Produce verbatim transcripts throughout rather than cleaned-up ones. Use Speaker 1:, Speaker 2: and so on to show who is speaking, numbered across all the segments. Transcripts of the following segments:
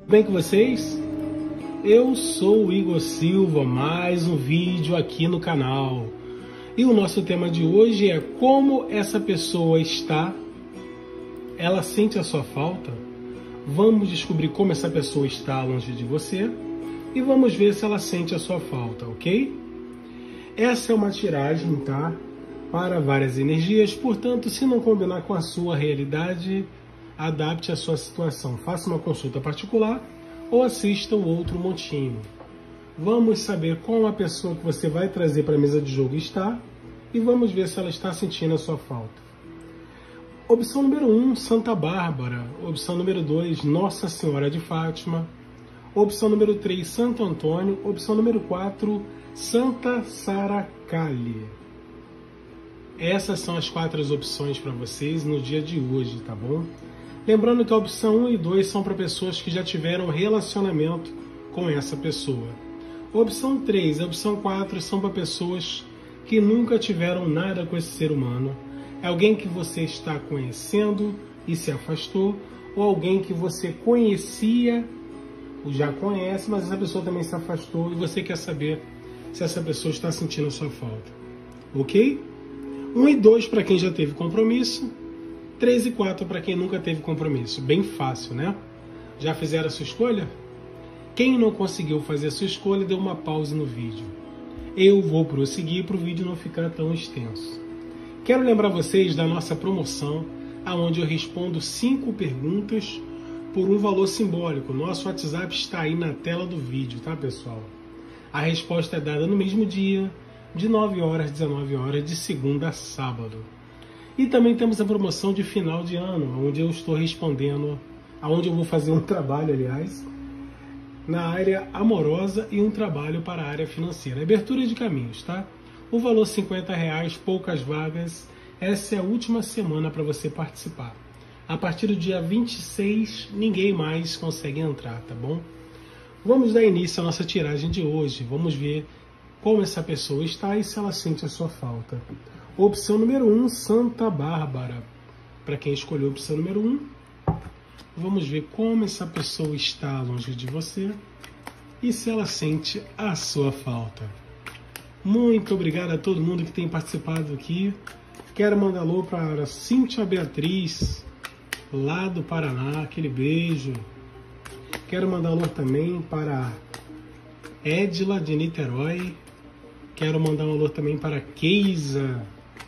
Speaker 1: Bem com vocês? Eu sou o Igor Silva, mais um vídeo aqui no canal. E o nosso tema de hoje é como essa pessoa está, ela sente a sua falta. Vamos descobrir como essa pessoa está longe de você e vamos ver se ela sente a sua falta, ok? Essa é uma tiragem, tá? Para várias energias, portanto, se não combinar com a sua realidade, adapte a sua situação. Faça uma consulta particular ou assista o outro montinho. Vamos saber como a pessoa que você vai trazer para a mesa de jogo está e vamos ver se ela está sentindo a sua falta. Opção número um, Santa Bárbara. Opção número dois, Nossa Senhora de Fátima. Opção número três, Santo Antônio. Opção número quatro, Santa Saracali. Essas são as quatro opções para vocês no dia de hoje, tá bom? Lembrando que a opção um e dois são para pessoas que já tiveram relacionamento com essa pessoa. A opção três e a opção quatro são para pessoas que nunca tiveram nada com esse ser humano. É alguém que você está conhecendo e se afastou, ou alguém que você conhecia, ou já conhece, mas essa pessoa também se afastou e você quer saber se essa pessoa está sentindo a sua falta. Ok? um e dois para quem já teve compromisso, três e quatro para quem nunca teve compromisso. Bem fácil, né? Já fizeram a sua escolha? Quem não conseguiu fazer a sua escolha, dê uma pausa no vídeo. Eu vou prosseguir para o vídeo não ficar tão extenso. Quero lembrar vocês da nossa promoção, onde eu respondo cinco perguntas por um valor simbólico. Nosso WhatsApp está aí na tela do vídeo, tá, pessoal? A resposta é dada no mesmo dia, de nove horas às dezenove horas, de segunda a sábado. E também temos a promoção de final de ano, onde eu estou respondendo, onde eu vou fazer um trabalho, aliás, na área amorosa e um trabalho para a área financeira. Abertura de caminhos, tá? O valor cinquenta reais, poucas vagas. Essa é a última semana para você participar. A partir do dia vinte e seis, ninguém mais consegue entrar, tá bom? Vamos dar início à nossa tiragem de hoje. Vamos ver como essa pessoa está e se ela sente a sua falta. Opção número um, Santa Bárbara. Para quem escolheu a opção número um, vamos ver como essa pessoa está longe de você e se ela sente a sua falta. Muito obrigado a todo mundo que tem participado aqui. Quero mandar alô para Cíntia Beatriz, lá do Paraná, aquele beijo. Quero mandar alô também para Edila, de Niterói. Quero mandar um alô também para Keisa,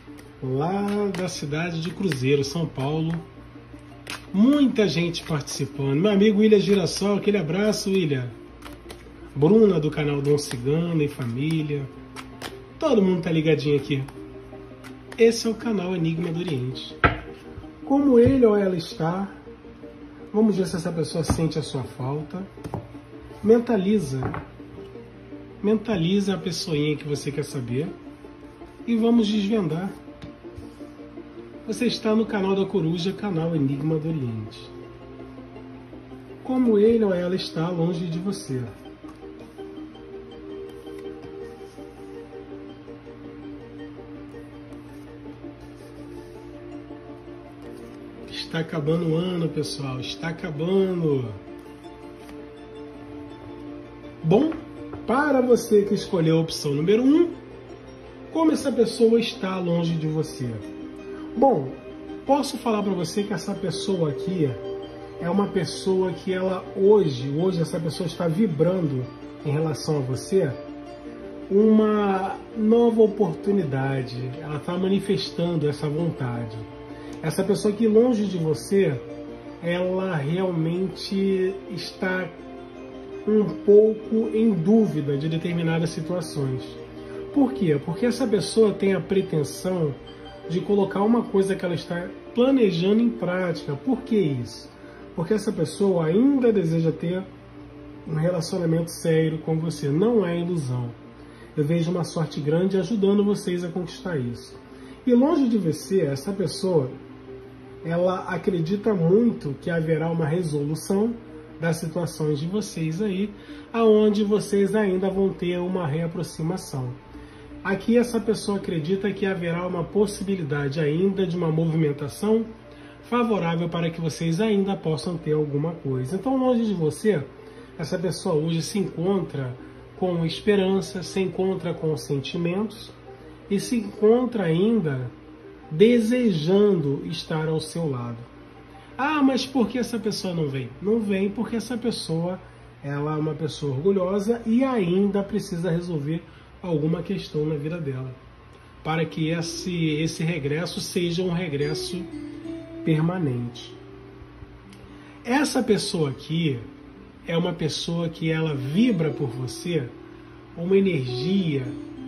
Speaker 1: lá da cidade de Cruzeiro, São Paulo. Muita gente participando. Meu amigo William Girassol, aquele abraço, William. Bruna, do canal Dom Cigano e Família. Todo mundo tá ligadinho aqui. Esse é o canal Enigma do Oriente. Como ele ou ela está, vamos ver se essa pessoa sente a sua falta. Mentaliza. Mentaliza a pessoinha que você quer saber. E vamos desvendar. Você está no canal da Coruja, canal Enigma do Oriente. Como ele ou ela está longe de você. Está acabando o ano, pessoal. Está acabando. Bom, para você que escolheu a opção número um, como essa pessoa está longe de você? Bom, posso falar para você que essa pessoa aqui é uma pessoa que ela hoje, hoje essa pessoa está vibrando em relação a você uma nova oportunidade. Ela está manifestando essa vontade. Essa pessoa aqui longe de você, ela realmente está um pouco em dúvida de determinadas situações. Por quê? Porque essa pessoa tem a pretensão de colocar uma coisa que ela está planejando em prática. Por que isso? Porque essa pessoa ainda deseja ter um relacionamento sério com você. Não é ilusão. Eu vejo uma sorte grande ajudando vocês a conquistar isso. E longe de você, essa pessoa, ela acredita muito que haverá uma resolução das situações de vocês aí, aonde vocês ainda vão ter uma reaproximação. Aqui essa pessoa acredita que haverá uma possibilidade ainda de uma movimentação favorável para que vocês ainda possam ter alguma coisa. Então, longe de você, essa pessoa hoje se encontra com esperança, se encontra com sentimentos e se encontra ainda desejando estar ao seu lado. Ah, mas por que essa pessoa não vem? Não vem porque essa pessoa, ela é uma pessoa orgulhosa e ainda precisa resolver alguma questão na vida dela, para que esse, esse regresso seja um regresso permanente. Essa pessoa aqui é uma pessoa que ela vibra por você uma energia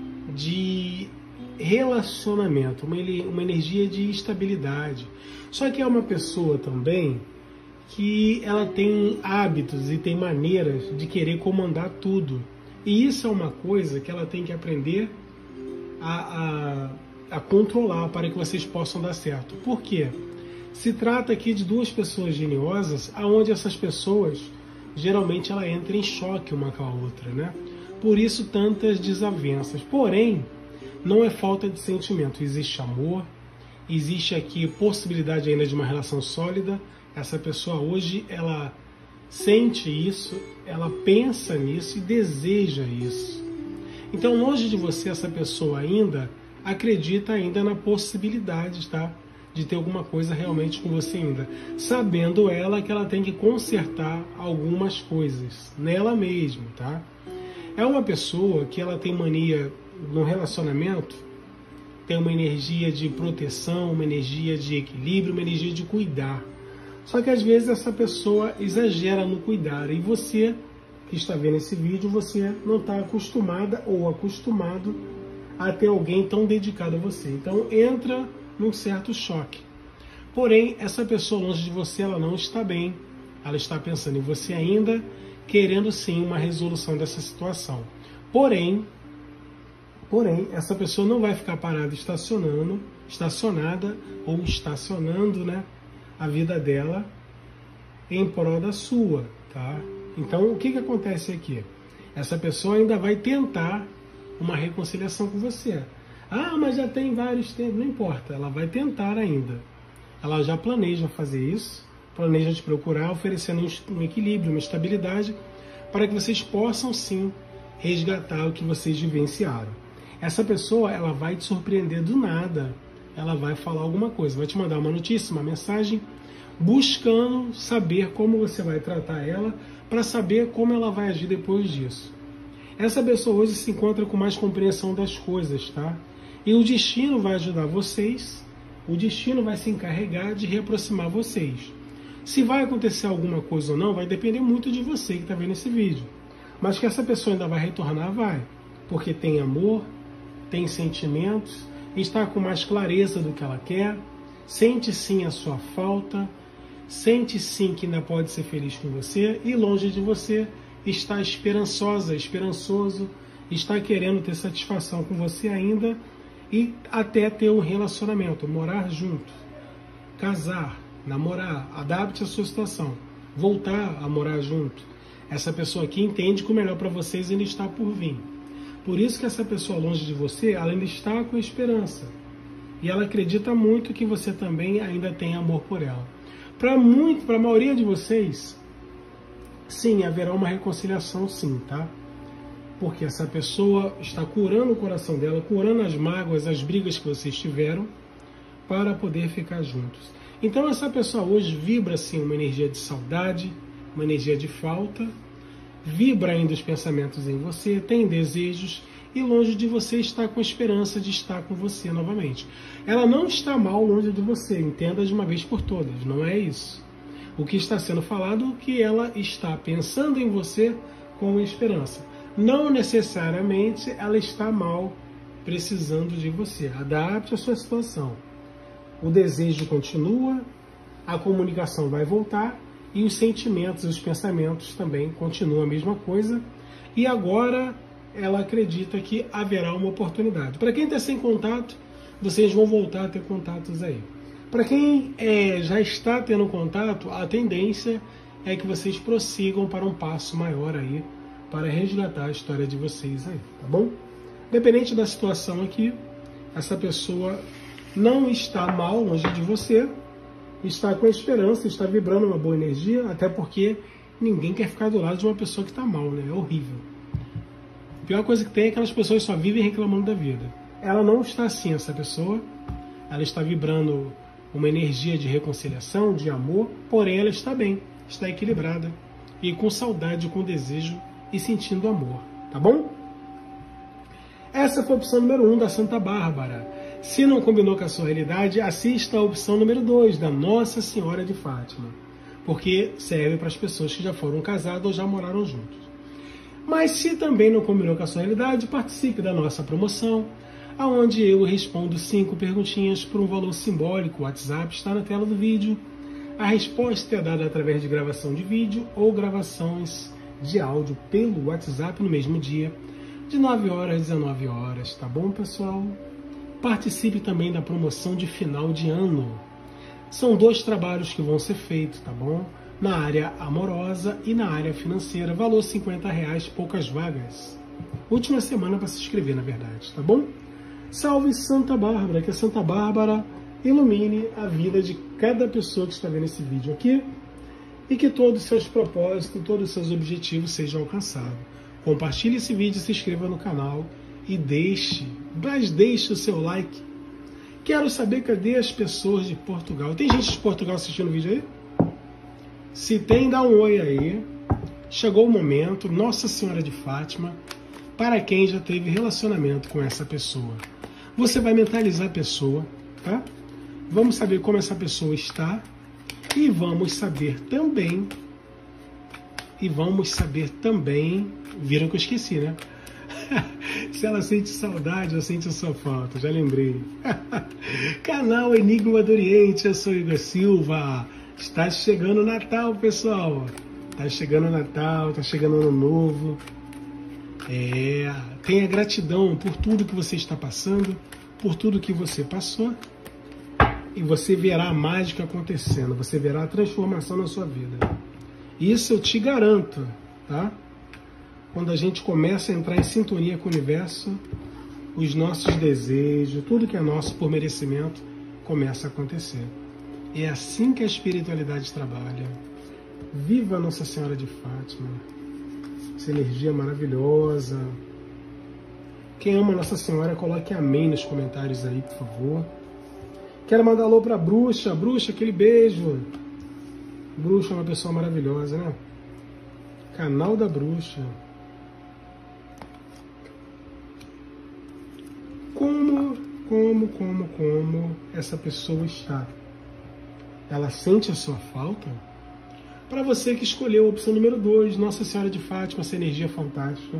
Speaker 1: de relacionamento, uma, uma energia de estabilidade. Só que é uma pessoa também que ela tem hábitos e tem maneiras de querer comandar tudo. E isso é uma coisa que ela tem que aprender a, a, a controlar para que vocês possam dar certo. Por quê? Se trata aqui de duas pessoas geniosas, aonde essas pessoas, geralmente ela entra em choque uma com a outra, né? Por isso tantas desavenças. Porém, não é falta de sentimento, existe amor, existe aqui possibilidade ainda de uma relação sólida. Essa pessoa hoje, ela sente isso, ela pensa nisso e deseja isso. Então, longe de você, essa pessoa ainda acredita ainda na possibilidade, tá? De ter alguma coisa realmente com você ainda, sabendo ela que ela tem que consertar algumas coisas nela mesma, tá? É uma pessoa que ela tem mania no relacionamento, tem uma energia de proteção, uma energia de equilíbrio, uma energia de cuidar. Só que às vezes essa pessoa exagera no cuidar e você que está vendo esse vídeo, você não está acostumada ou acostumado a ter alguém tão dedicado a você. Então entra num certo choque. Porém, essa pessoa longe de você, ela não está bem. Ela está pensando em você ainda, querendo sim uma resolução dessa situação. Porém, porém, essa pessoa não vai ficar parada estacionando, estacionada ou estacionando, né, a vida dela em prol da sua, tá? Então, o que que acontece aqui? Essa pessoa ainda vai tentar uma reconciliação com você. Ah, mas já tem vários tempos, não importa, ela vai tentar ainda. Ela já planeja fazer isso, planeja te procurar, oferecendo um equilíbrio, uma estabilidade, para que vocês possam sim resgatar o que vocês vivenciaram. Essa pessoa, ela vai te surpreender do nada, ela vai falar alguma coisa, vai te mandar uma notícia, uma mensagem, buscando saber como você vai tratar ela, para saber como ela vai agir depois disso. Essa pessoa hoje se encontra com mais compreensão das coisas, tá? E o destino vai ajudar vocês, o destino vai se encarregar de reaproximar vocês. Se vai acontecer alguma coisa ou não, vai depender muito de você que está vendo esse vídeo. Mas que essa pessoa ainda vai retornar, vai. Porque tem amor, tem sentimentos, está com mais clareza do que ela quer, sente sim a sua falta, sente sim que ainda pode ser feliz com você e longe de você está esperançosa, esperançoso, está querendo ter satisfação com você ainda e até ter um relacionamento, morar junto, casar, namorar, adapte a sua situação, voltar a morar junto. Essa pessoa aqui entende que o melhor para vocês ainda está por vir. Por isso que essa pessoa longe de você, ela ainda está com esperança. E ela acredita muito que você também ainda tem amor por ela. Para muito, para a maioria de vocês, sim, haverá uma reconciliação sim, tá? Porque essa pessoa está curando o coração dela, curando as mágoas, as brigas que vocês tiveram, para poder ficar juntos. Então essa pessoa hoje vibra sim uma energia de saudade, uma energia de falta, vibra ainda os pensamentos em você, tem desejos e longe de você está com esperança de estar com você novamente. Ela não está mal longe de você, entenda de uma vez por todas, não é isso. O que está sendo falado é que ela está pensando em você com esperança. Não necessariamente ela está mal precisando de você. Adapte a sua situação. O desejo continua, a comunicação vai voltar e os sentimentos e os pensamentos também continuam a mesma coisa. E agora ela acredita que haverá uma oportunidade. Para quem está sem contato, vocês vão voltar a ter contatos aí. Para quem é, já está tendo contato, a tendência é que vocês prossigam para um passo maior aí, para resgatar a história de vocês aí, tá bom? Independente da situação aqui, essa pessoa não está mal longe de você, está com esperança, está vibrando uma boa energia, até porque ninguém quer ficar do lado de uma pessoa que está mal, né? É horrível. A pior coisa que tem é que aquelas pessoas só vivem reclamando da vida. Ela não está assim, essa pessoa. Ela está vibrando uma energia de reconciliação, de amor, porém ela está bem, está equilibrada e com saudade, com desejo e sentindo amor, tá bom? Essa foi a opção número um da Santa Bárbara. Se não combinou com a sua realidade, assista a opção número dois da Nossa Senhora de Fátima, porque serve para as pessoas que já foram casadas ou já moraram juntos. Mas se também não combinou com a sua realidade, participe da nossa promoção, onde eu respondo cinco perguntinhas por um valor simbólico. O WhatsApp está na tela do vídeo. A resposta é dada através de gravação de vídeo ou gravações de áudio pelo WhatsApp no mesmo dia, de nove horas às dezenove horas, tá bom, pessoal? Participe também da promoção de final de ano. São dois trabalhos que vão ser feitos, tá bom? Na área amorosa e na área financeira. Valor cinquenta reais, poucas vagas. Última semana para se inscrever, na verdade, tá bom? Salve Santa Bárbara, que a Santa Bárbara ilumine a vida de cada pessoa que está vendo esse vídeo aqui e que todos os seus propósitos, todos os seus objetivos sejam alcançados. Compartilhe esse vídeo, se inscreva no canal e deixe, mas deixe o seu like. Quero saber cadê as pessoas de Portugal. Tem gente de Portugal assistindo o vídeo aí? Se tem, dá um oi aí. Chegou o momento, Nossa Senhora de Fátima, para quem já teve relacionamento com essa pessoa. Você vai mentalizar a pessoa, tá? Vamos saber como essa pessoa está e vamos saber também, e vamos saber também, viram que eu esqueci, né? Se ela sente saudade ou sente a sua falta, já lembrei. Canal Enigma do Oriente, eu sou Igor Silva. Está chegando o Natal, pessoal. Está chegando o Natal, está chegando o Ano Novo. É, tenha gratidão por tudo que você está passando, por tudo que você passou, e você verá a mágica acontecendo, você verá a transformação na sua vida. Isso eu te garanto, tá? Quando a gente começa a entrar em sintonia com o universo, os nossos desejos, tudo que é nosso por merecimento, começa a acontecer. É assim que a espiritualidade trabalha. Viva Nossa Senhora de Fátima! Essa energia maravilhosa. Quem ama Nossa Senhora, coloque amém nos comentários aí, por favor. Quero mandar alô pra Bruxa. Bruxa, aquele beijo. Bruxa é uma pessoa maravilhosa, né? Canal da Bruxa. Como, como, como, como essa pessoa está? Ela sente a sua falta? Para você que escolheu a opção número dois, Nossa Senhora de Fátima, essa energia fantástica.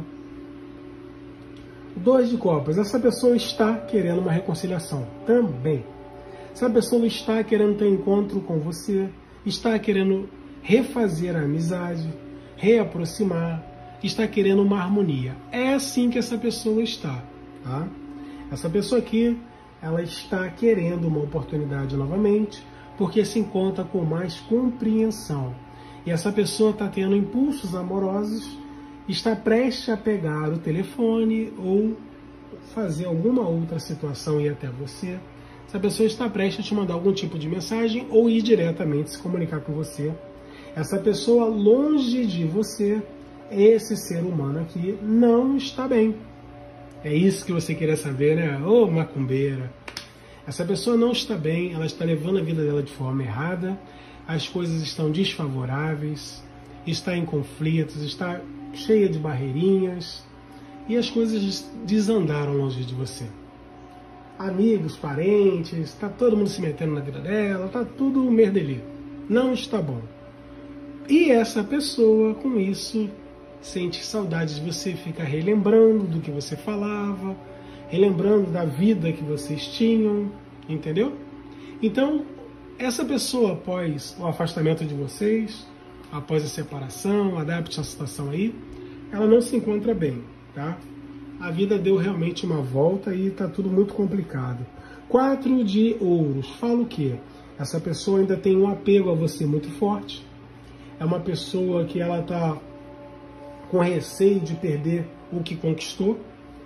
Speaker 1: Dois de copas. Essa pessoa está querendo uma reconciliação também. Essa pessoa está querendo ter encontro com você, está querendo refazer a amizade, reaproximar, está querendo uma harmonia. É assim que essa pessoa está, tá? Essa pessoa aqui, ela está querendo uma oportunidade novamente, porque se encontra com mais compreensão. E essa pessoa está tendo impulsos amorosos, está prestes a pegar o telefone ou fazer alguma outra situação e ir até você. Essa pessoa está prestes a te mandar algum tipo de mensagem ou ir diretamente se comunicar com você. Essa pessoa longe de você, esse ser humano aqui, não está bem. É isso que você queria saber, né? Ô, macumbeira! Essa pessoa não está bem, ela está levando a vida dela de forma errada, as coisas estão desfavoráveis, está em conflitos, está cheia de barreirinhas e as coisas desandaram longe de você. Amigos, parentes, está todo mundo se metendo na vida dela, está tudo merdelê. Não está bom. E essa pessoa, com isso, sente saudade de você, fica relembrando do que você falava, relembrando da vida que vocês tinham, entendeu? Então, essa pessoa, após o afastamento de vocês, após a separação, adapte a situação aí, ela não se encontra bem, tá? A vida deu realmente uma volta e está tudo muito complicado. Quatro de ouros. Fala o quê? Essa pessoa ainda tem um apego a você muito forte. É uma pessoa que ela está com receio de perder o que conquistou.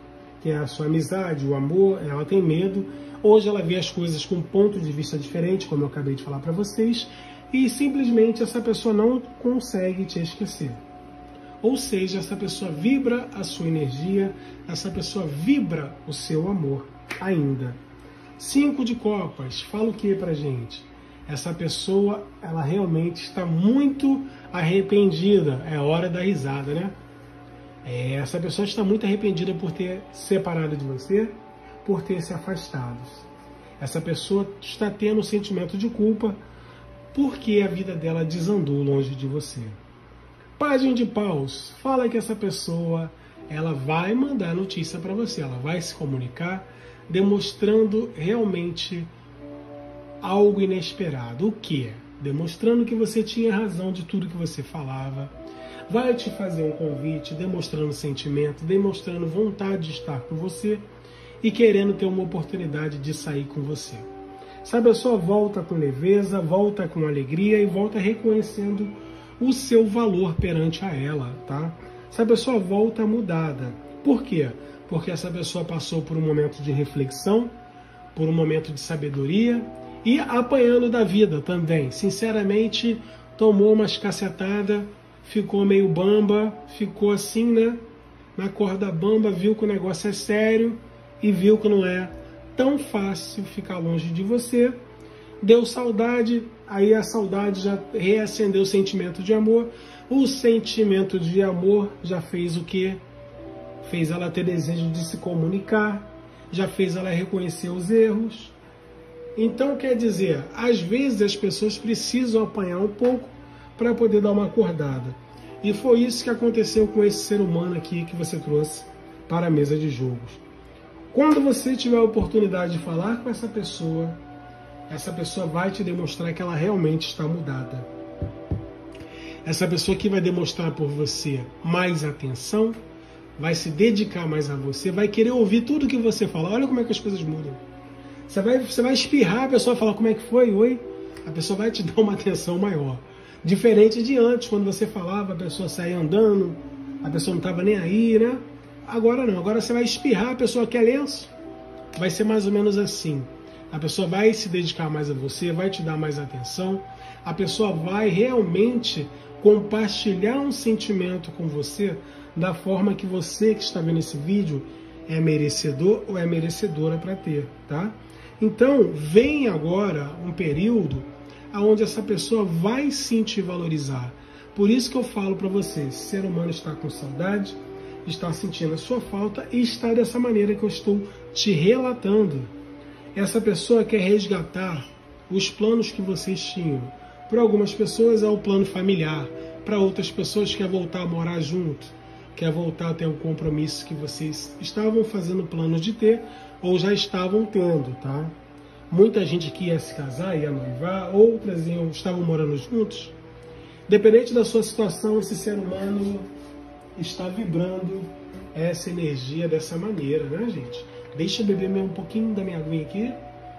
Speaker 1: que é a sua amizade, o amor, ela tem medo. Hoje ela vê as coisas com um ponto de vista diferente, como eu acabei de falar para vocês, e simplesmente essa pessoa não consegue te esquecer. Ou seja, essa pessoa vibra a sua energia, essa pessoa vibra o seu amor ainda. Cinco de copas, fala o que pra gente? Essa pessoa, ela realmente está muito arrependida. É hora da risada, né? É, essa pessoa está muito arrependida por ter separado de você, por ter se afastado. Essa pessoa está tendo um sentimento de culpa porque a vida dela desandou longe de você. Página de paus, fala que essa pessoa, ela vai mandar notícia para você, ela vai se comunicar, demonstrando realmente algo inesperado. O que? Demonstrando que você tinha razão de tudo que você falava. Vai te fazer um convite, demonstrando sentimento, demonstrando vontade de estar com você e querendo ter uma oportunidade de sair com você. Essa pessoa volta com leveza, volta com alegria e volta reconhecendo o seu valor perante a ela, tá? Essa pessoa volta mudada. Por quê? Porque essa pessoa passou por um momento de reflexão, por um momento de sabedoria e apanhando da vida também. Sinceramente, tomou umas cacetadas, ficou meio bamba, ficou assim, né? Na corda bamba, viu que o negócio é sério e viu que não é tão fácil ficar longe de você. Deu saudade, aí a saudade já reacendeu o sentimento de amor. O sentimento de amor já fez o quê? Fez ela ter desejo de se comunicar, já fez ela reconhecer os erros. Então, quer dizer, às vezes as pessoas precisam apanhar um pouco para poder dar uma acordada. E foi isso que aconteceu com esse ser humano aqui que você trouxe para a mesa de jogos. Quando você tiver a oportunidade de falar com essa pessoa, essa pessoa vai te demonstrar que ela realmente está mudada. Essa pessoa que vai demonstrar por você mais atenção, vai se dedicar mais a você, vai querer ouvir tudo que você fala. Olha como é que as coisas mudam. Você vai, você vai espirrar, a pessoa vai falar como é que foi, oi? A pessoa vai te dar uma atenção maior. Diferente de antes, quando você falava, a pessoa saía andando, a pessoa não estava nem aí, né? Agora não, agora você vai espirrar, a pessoa quer lenço. Vai ser mais ou menos assim. A pessoa vai se dedicar mais a você, vai te dar mais atenção. A pessoa vai realmente compartilhar um sentimento com você da forma que você que está vendo esse vídeo é merecedor ou é merecedora para ter, tá? Então, vem agora um período onde essa pessoa vai sim te valorizar. Por isso que eu falo para você, esse ser humano está com saudade, está sentindo a sua falta e está dessa maneira que eu estou te relatando. Essa pessoa quer resgatar os planos que vocês tinham. Para algumas pessoas é o plano familiar, para outras pessoas quer voltar a morar junto, quer voltar a ter um compromisso que vocês estavam fazendo planos de ter ou já estavam tendo, tá? Muita gente que ia se casar, ia noivar, outras iam, estavam morando juntos. Dependente da sua situação, esse ser humano está vibrando essa energia dessa maneira, né, gente? Deixa eu beber um pouquinho da minha aguinha aqui.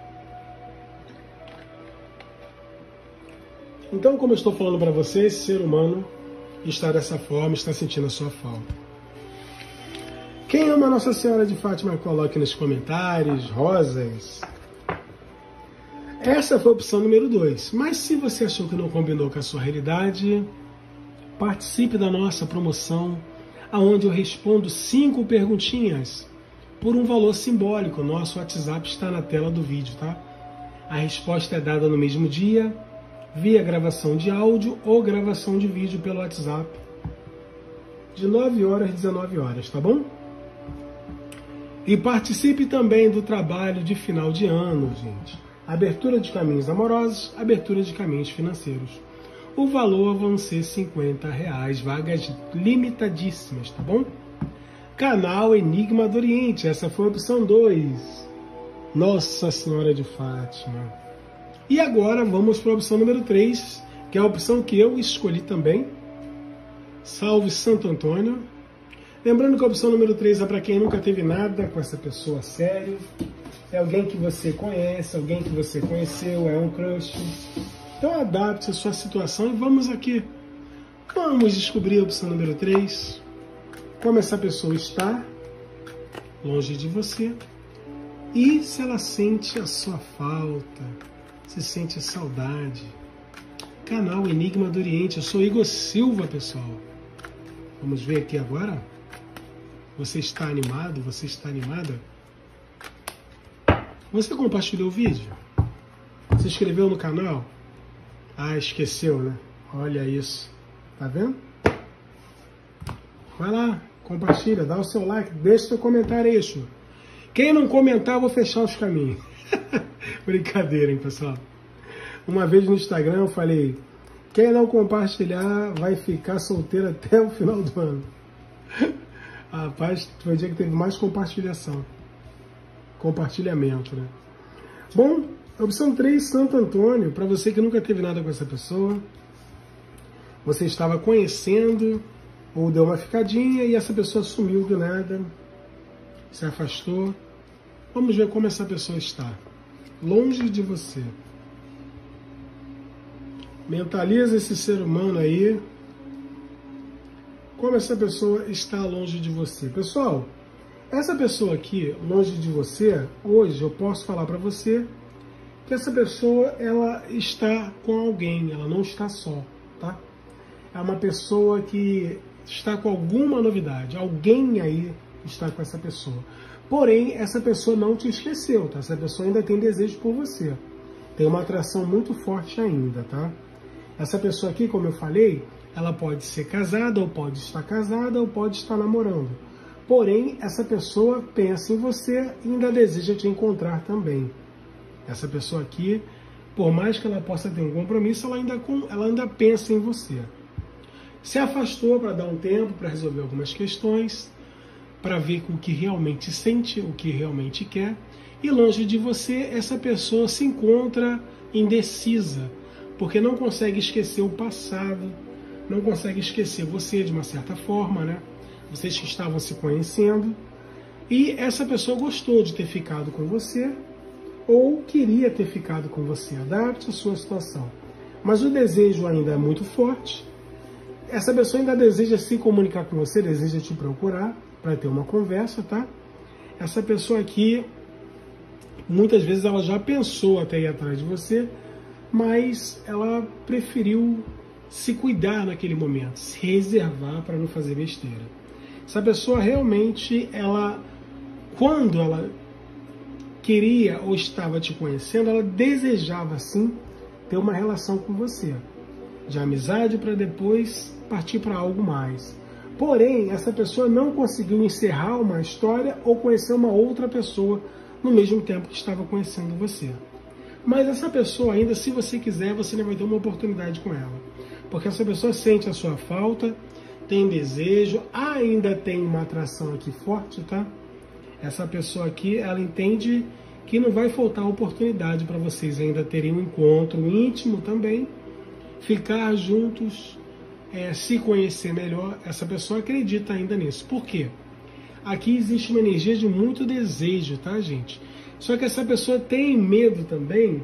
Speaker 1: Então, como eu estou falando para você, esse ser humano está dessa forma, está sentindo a sua falta. Quem ama Nossa Senhora de Fátima, coloque nos comentários, rosas. Essa foi a opção número dois. Mas se você achou que não combinou com a sua realidade, participe da nossa promoção, onde eu respondo cinco perguntinhas por um valor simbólico. Nosso WhatsApp está na tela do vídeo, tá? A resposta é dada no mesmo dia, via gravação de áudio ou gravação de vídeo pelo WhatsApp, de nove horas às dezenove horas, tá bom? E participe também do trabalho de final de ano, gente. Abertura de caminhos amorosos, abertura de caminhos financeiros. O valor vão ser cinquenta reais, vagas limitadíssimas, tá bom? Canal Enigma do Oriente, essa foi a opção dois. Nossa Senhora de Fátima. E agora vamos para a opção número três, que é a opção que eu escolhi também. Salve Santo Antônio. Lembrando que a opção número três é para quem nunca teve nada com essa pessoa sério. É alguém que você conhece, alguém que você conheceu, é um crush. Então adapte a sua situação e vamos aqui. Vamos descobrir a opção número três. Como essa pessoa está. longe de você, e se ela sente a sua falta, se sente saudade. Canal Enigma do Oriente, eu sou Igor Silva, pessoal. Vamos ver aqui agora. Você está animado? Você está animada? Você compartilhou o vídeo? Se inscreveu no canal? Ah, esqueceu, né? Olha isso. Tá vendo? Vai lá, compartilha, dá o seu like, deixa seu comentário aí, Chu. Quem não comentar, eu vou fechar os caminhos. Brincadeira, hein, pessoal? Uma vez no Instagram eu falei, quem não compartilhar vai ficar solteiro até o final do ano. Rapaz, foi o dia que teve mais compartilhação. Compartilhamento, né? Bom, opção três, Santo Antônio. Para você que nunca teve nada com essa pessoa, você estava conhecendo ou deu uma ficadinha e essa pessoa sumiu do nada, se afastou. Vamos ver como essa pessoa está. Longe de você. Mentaliza esse ser humano aí. Como essa pessoa está longe de você. Pessoal, essa pessoa aqui, longe de você, hoje eu posso falar para você que essa pessoa, ela está com alguém, ela não está só, tá? É uma pessoa que está com alguma novidade, alguém aí está com essa pessoa. Porém, essa pessoa não te esqueceu, tá? Essa pessoa ainda tem desejo por você. Tem uma atração muito forte ainda, tá? Essa pessoa aqui, como eu falei, ela pode ser casada, ou pode estar casada, ou pode estar namorando. Porém, essa pessoa pensa em você e ainda deseja te encontrar também. Essa pessoa aqui, por mais que ela possa ter um compromisso, ela ainda, ela ainda pensa em você. Se afastou para dar um tempo, para resolver algumas questões, para ver o que realmente sente, o que realmente quer. E longe de você, essa pessoa se encontra indecisa, porque não consegue esquecer o passado, não consegue esquecer você de uma certa forma, né? Vocês que estavam se conhecendo. E essa pessoa gostou de ter ficado com você, ou queria ter ficado com você. Adapte a sua situação. Mas o desejo ainda é muito forte. Essa pessoa ainda deseja se comunicar com você, deseja te procurar para ter uma conversa, tá? Essa pessoa aqui, muitas vezes ela já pensou até ir atrás de você, mas ela preferiu se cuidar naquele momento, se reservar para não fazer besteira. Essa pessoa realmente, ela, quando ela queria ou estava te conhecendo, ela desejava sim ter uma relação com você, de amizade, para depois partir para algo mais. Porém, essa pessoa não conseguiu encerrar uma história ou conhecer uma outra pessoa no mesmo tempo que estava conhecendo você. Mas essa pessoa ainda, se você quiser, você ainda vai ter uma oportunidade com ela. Porque essa pessoa sente a sua falta, tem desejo, ainda tem uma atração aqui forte, tá? Essa pessoa aqui, ela entende que não vai faltar oportunidade para vocês ainda terem um encontro íntimo também, ficar juntos, é, se conhecer melhor. Essa pessoa acredita ainda nisso. Por quê? Aqui existe uma energia de muito desejo, tá, gente? Só que essa pessoa tem medo também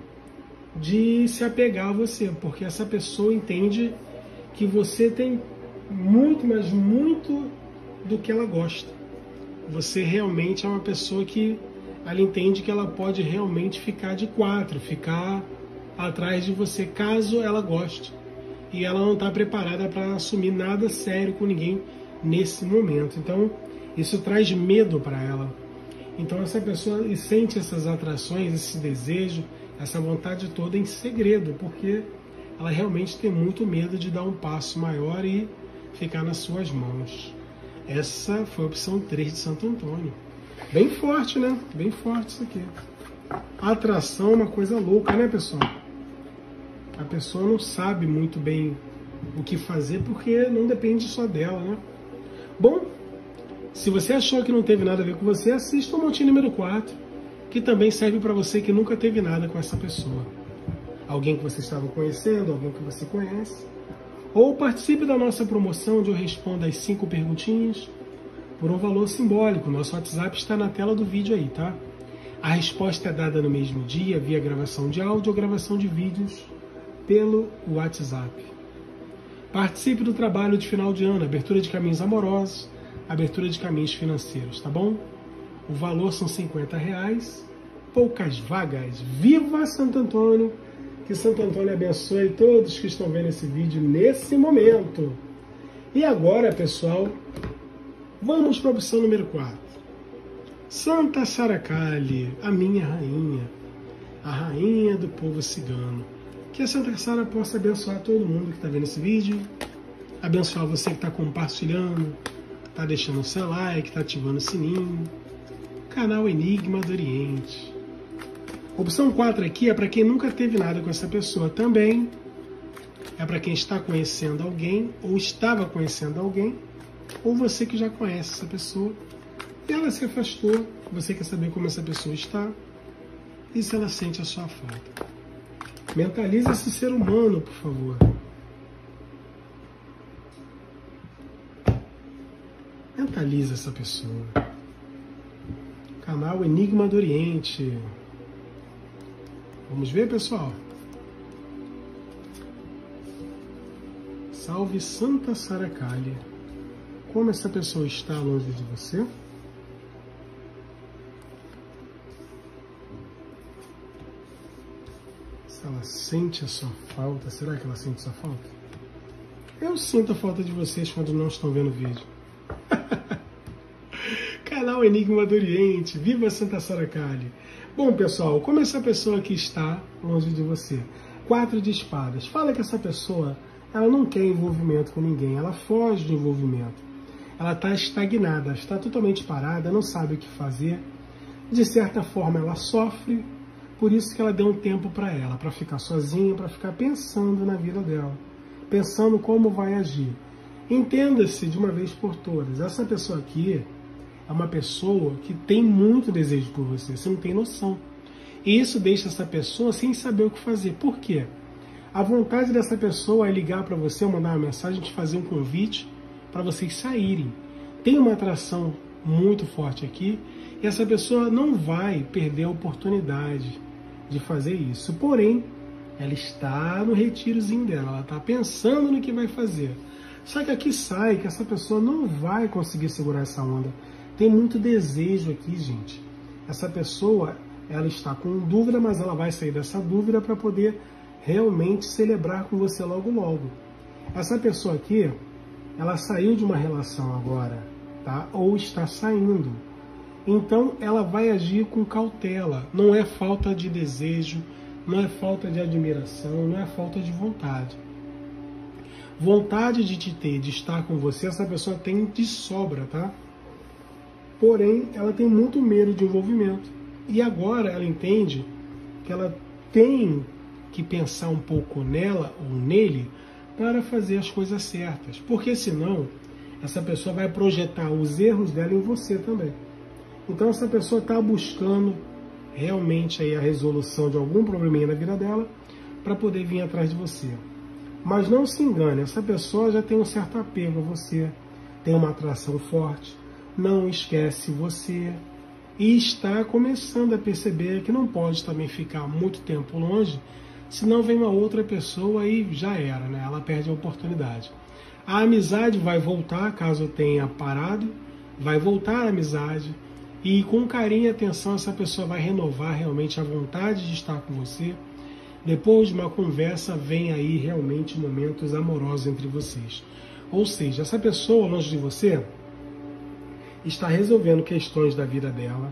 Speaker 1: de se apegar a você, porque essa pessoa entende que você tem muito, mas muito do que ela gosta. Você realmente é uma pessoa que ela entende que ela pode realmente ficar de quatro, ficar atrás de você caso ela goste. E ela não está preparada para assumir nada sério com ninguém nesse momento. Então, isso traz medo para ela. Então essa pessoa sente essas atrações, esse desejo, essa vontade toda em segredo, porque ela realmente tem muito medo de dar um passo maior e ficar nas suas mãos. Essa foi a opção três de Santo Antônio. Bem forte, né? Bem forte isso aqui. A atração é uma coisa louca, né, pessoal? A pessoa não sabe muito bem o que fazer porque não depende só dela, né? Bom, se você achou que não teve nada a ver com você, assista o montinho número quatro, que também serve para você que nunca teve nada com essa pessoa. Alguém que você estava conhecendo, alguém que você conhece. Ou participe da nossa promoção, onde eu respondo as cinco perguntinhas por um valor simbólico. Nosso WhatsApp está na tela do vídeo aí, tá? A resposta é dada no mesmo dia, via gravação de áudio ou gravação de vídeos pelo WhatsApp. Participe do trabalho de final de ano, abertura de caminhos amorosos, abertura de caminhos financeiros, tá bom? O valor são cinquenta reais, poucas vagas. Viva Santo Antônio! Que Santo Antônio abençoe todos que estão vendo esse vídeo nesse momento. E agora, pessoal, vamos para a opção número quatro. Santa Saracali, a minha rainha, a rainha do povo cigano. Que a Santa Sara possa abençoar todo mundo que está vendo esse vídeo, abençoar você que está compartilhando, está deixando o seu like, está ativando o sininho. Canal Enigma do Oriente. Opção quatro aqui é para quem nunca teve nada com essa pessoa também. É para quem está conhecendo alguém, ou estava conhecendo alguém, ou você que já conhece essa pessoa, e ela se afastou, você quer saber como essa pessoa está, e se ela sente a sua falta. Mentalize esse ser humano, por favor. Mentalize essa pessoa. Canal Enigma do Oriente. Vamos ver, pessoal? Salve Santa Saracali. Como essa pessoa está longe de você? Se ela sente a sua falta, será que ela sente a sua falta? Eu sinto a falta de vocês quando não estão vendo o vídeo. Canal Enigma do Oriente. Viva Santa Saracali. Bom, pessoal, como essa pessoa aqui está longe de você? Quatro de espadas. Fala que essa pessoa, ela não quer envolvimento com ninguém. Ela foge do envolvimento. Ela está estagnada, está totalmente parada, não sabe o que fazer. De certa forma, ela sofre. Por isso que ela deu um tempo para ela, para ficar sozinha, para ficar pensando na vida dela. Pensando como vai agir. Entenda-se de uma vez por todas. Essa pessoa aqui é uma pessoa que tem muito desejo por você, você não tem noção. E isso deixa essa pessoa sem saber o que fazer. Por quê? A vontade dessa pessoa é ligar para você, mandar uma mensagem, te fazer um convite para vocês saírem. Tem uma atração muito forte aqui e essa pessoa não vai perder a oportunidade de fazer isso. Porém, ela está no retirozinho dela, ela está pensando no que vai fazer. Só que aqui sai que essa pessoa não vai conseguir segurar essa onda. Tem muito desejo aqui, gente. Essa pessoa, ela está com dúvida, mas ela vai sair dessa dúvida para poder realmente celebrar com você logo logo. Essa pessoa aqui, ela saiu de uma relação agora, tá? Ou está saindo. Então, ela vai agir com cautela. Não é falta de desejo, não é falta de admiração, não é falta de vontade. Vontade de te ter, de estar com você, essa pessoa tem de sobra, tá? Porém, ela tem muito medo de envolvimento. E agora ela entende que ela tem que pensar um pouco nela ou nele para fazer as coisas certas. Porque senão, essa pessoa vai projetar os erros dela em você também. Então essa pessoa está buscando realmente aí a resolução de algum probleminha na vida dela para poder vir atrás de você. Mas não se engane, essa pessoa já tem um certo apego a você, tem uma atração forte, não esquece você e está começando a perceber que não pode também ficar muito tempo longe, senão vem uma outra pessoa e já era, né? Ela perde a oportunidade. A amizade vai voltar, caso tenha parado, vai voltar a amizade e com carinho e atenção essa pessoa vai renovar realmente a vontade de estar com você. Depois de uma conversa, vem aí realmente momentos amorosos entre vocês. Ou seja, essa pessoa longe de você está resolvendo questões da vida dela,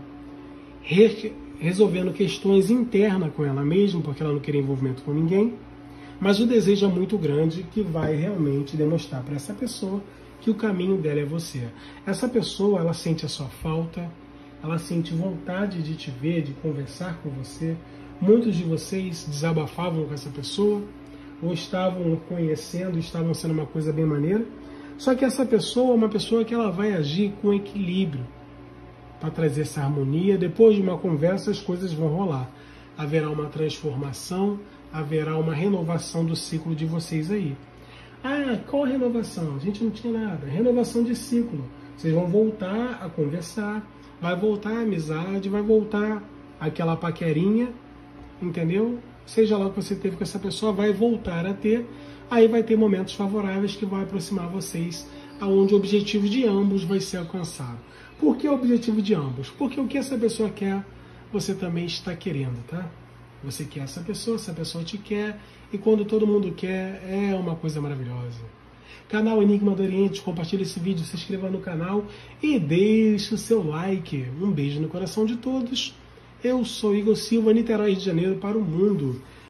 Speaker 1: re resolvendo questões internas com ela mesma, porque ela não quer envolvimento com ninguém, mas o desejo é muito grande que vai realmente demonstrar para essa pessoa que o caminho dela é você. Essa pessoa, ela sente a sua falta, ela sente vontade de te ver, de conversar com você. Muitos de vocês desabafavam com essa pessoa, ou estavam conhecendo, estavam sendo uma coisa bem maneira. Só que essa pessoa é uma pessoa que ela vai agir com equilíbrio para trazer essa harmonia. Depois de uma conversa, as coisas vão rolar. Haverá uma transformação, haverá uma renovação do ciclo de vocês aí. Ah, qual a renovação? A gente não tinha nada. Renovação de ciclo. Vocês vão voltar a conversar, vai voltar a amizade, vai voltar aquela paquerinha, entendeu? Seja lá o que você teve com essa pessoa, vai voltar a ter. Aí vai ter momentos favoráveis que vão aproximar vocês, aonde o objetivo de ambos vai ser alcançado. Por que o objetivo de ambos? Porque o que essa pessoa quer, você também está querendo, tá? Você quer essa pessoa, essa pessoa te quer, e quando todo mundo quer, é uma coisa maravilhosa. Canal Enigma do Oriente, compartilhe esse vídeo, se inscreva no canal e deixe o seu like. Um beijo no coração de todos. Eu sou Igor Silva, Niterói, Rio de Janeiro, para o mundo.